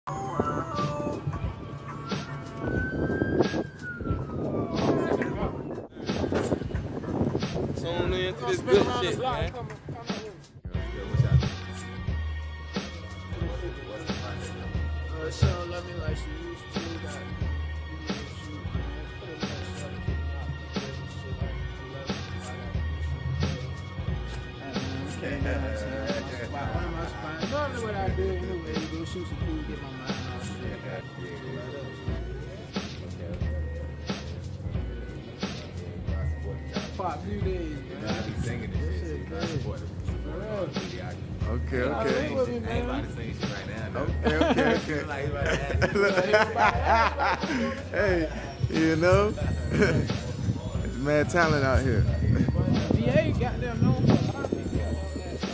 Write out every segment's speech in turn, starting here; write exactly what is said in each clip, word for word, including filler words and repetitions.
Tune in to this good shit, man. She don't love me like she used to. Got normally what I do anyway, go shoot some food, get my mind off shit. Pop few days, man. I be singing this shit. Okay, okay. Everybody singing shit right now. Okay, okay, okay. Hey, you know, there's mad talent out here. V A got them known for a lot of people on that song.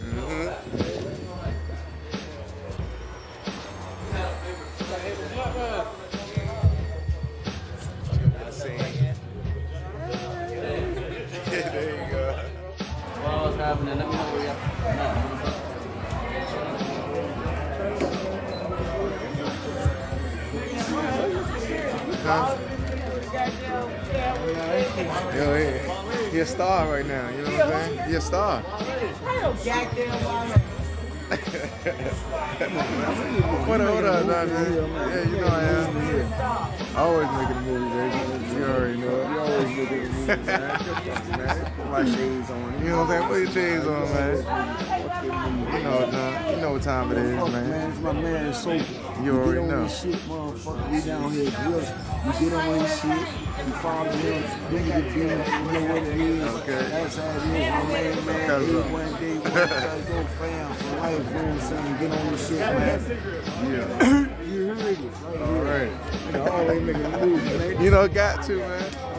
There you go. What's happening? Let me know where you're at. Huh? Yo, he, he a star right now, you know what I'm saying? He a star. What up, what up, man? Yeah, you know I am. I always making a movie, baby. You already know it. You always making a movie, man. Put my shades on. You know what I'm saying? Put your shades on, man. You know it, man. You know what time it is, man. Man, it's my man Sope. You already know. This shit, motherfucker. We down here, girls. You get on his shit. You follow him. Do your thing. You know what it is. Okay. That's how it is. My man, man. Day one, day one. That's your fam for life. You know what I'm saying? Get on this shit, man. Yeah. You heard it. Right All right. here. You know, always making moves, man. You know, got to, man.